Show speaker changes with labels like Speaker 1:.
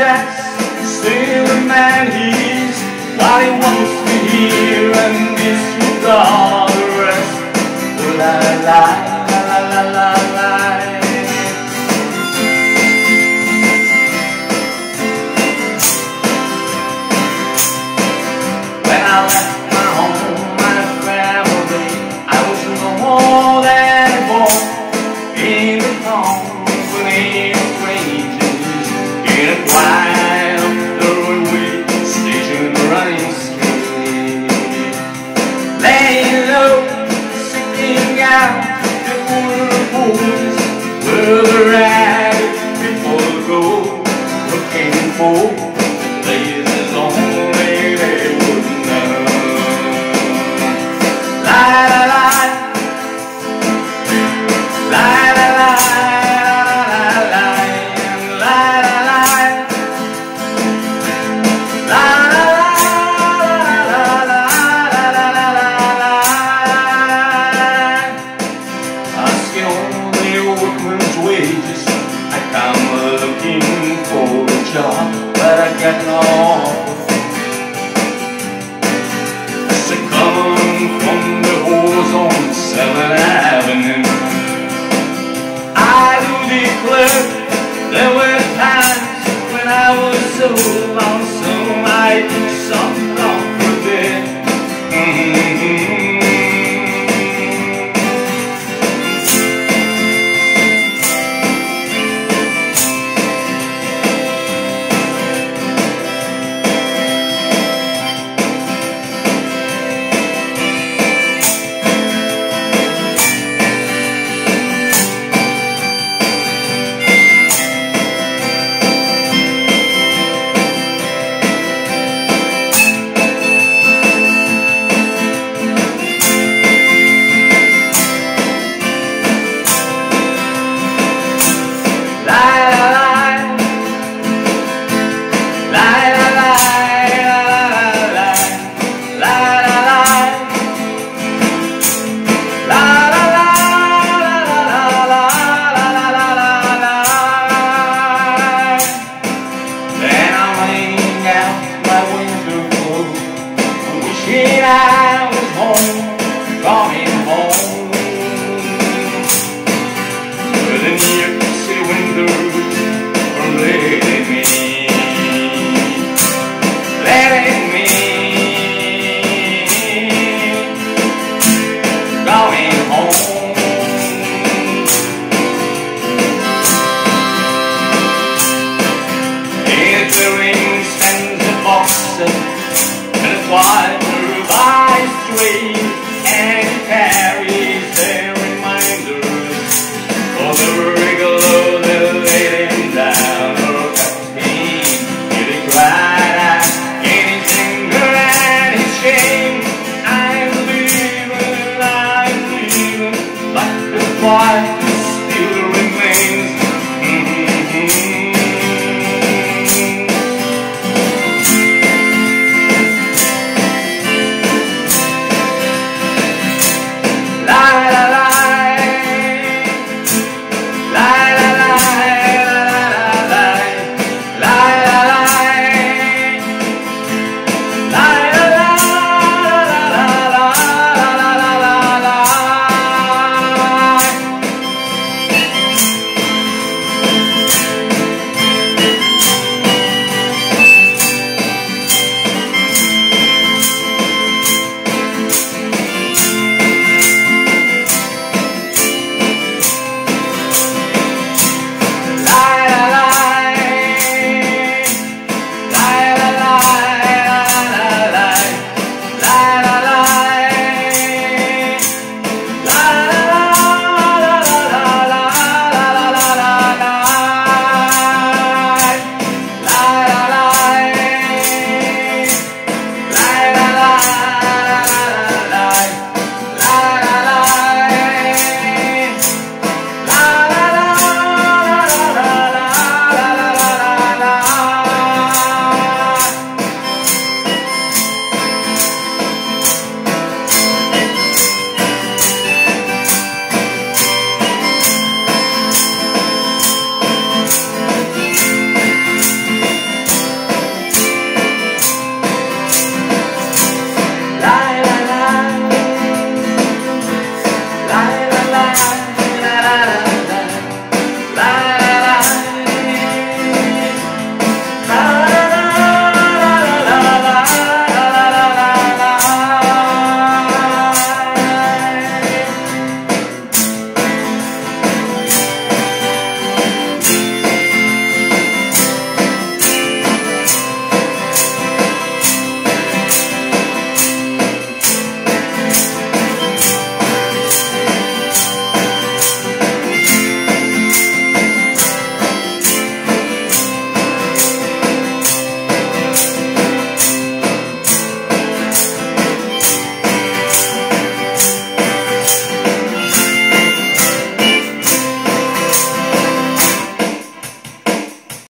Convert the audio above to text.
Speaker 1: chest, still a man he's what he wants to hear and disregard the rest. Will I lie, la la la la? When I left my home, my family, I was no more than a boy in the company of strangers in a quiet of the railway station running scared, laying low, sitting out before the boys where they're at before the goal, looking for places only they would know. Lie, lie, lie, lie, lie, lie, lie, lie, lie, asking only workman's wages. I come looking for a job, but I got no offer. Coming from the whores on 7th Avenue, I do declare there were times when I was so lost.